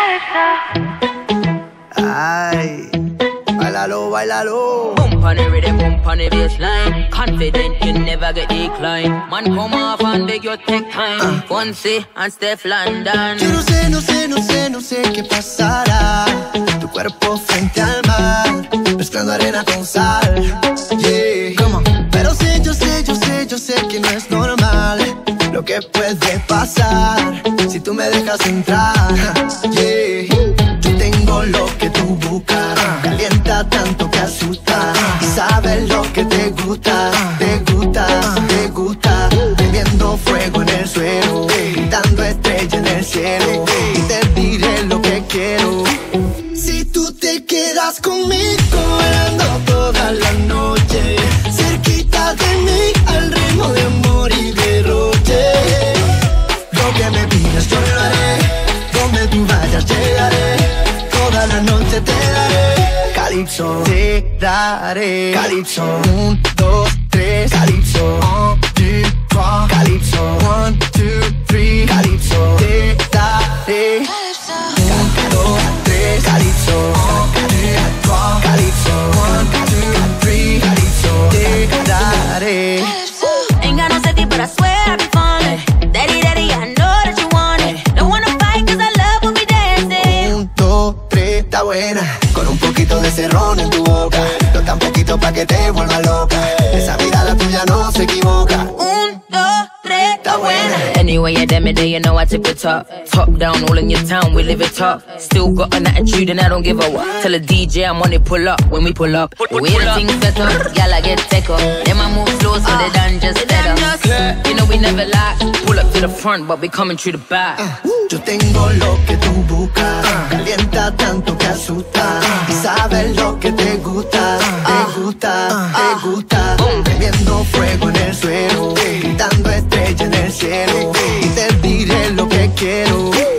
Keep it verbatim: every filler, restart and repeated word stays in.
Ay, bailalo, bailalo. Bump on the rhythm, bump on the bassline. Confident you never get declined. Man, come off and beg your take time. uh. Fonsi and Steph London. Yo no sé, no sé, no sé, no sé qué pasará. Tu cuerpo frente al mar, mezclando arena con sal. Yeah. Come on. Pero sé, yo sé, yo sé, yo sé que no es normal lo que puede pasar si tú me dejas entrar. Yeah. Yo tengo lo que tú buscas, calienta tanto que asusta. Sabes lo que te gusta, te gusta, te gusta. Prendiendo fuego en el suelo, dando estrella en el cielo. Y te diré lo que quiero. Si tú te quedas conmigo, bailando toda la noche, cerquita de mí, al ritmo de amor y derroche. Lo que me pidas yo lo haré, donde tú vayas llegaré, toda la noche te daré. Calypso, te daré. Calypso, un, dos, tres. Calypso, un, two, trois. Calypso, one, two, three. Calypso, te daré. Un, dos, tres. Calypso, un, two, trois. Calypso, one, two, three. Calypso, te daré. Ain't got no safety, but I swear I be falling. Daddy, daddy, I know that you want it. Don't wanna fight, cause I love when we dancing. Un, dos, tres, está buena. Con un poquito de cerrón en tu boca, no tan poquito pa' que te vuelva loca. Esa mirada tuya no se equivoca. Un, dos, tres, está buena. Anyway, yeah, damn it, day, you know I tip it top. Top down, all in your town, we live it top. Still got an attitude and I don't give a what. Tell the D J I'm on it, pull up when we pull up. The way the things set up, y'all I get take up. Then I move slow so they done just set up. You know we never lie. Pull up to the front, but we coming through the back. Yo tengo lo que tú buscas, calienta tanto que asusta. Sabes lo que te gusta, te gusta, te gusta. Prendiendo fuego en el suelo, dando estrella en el cielo. Y te diré lo que quiero.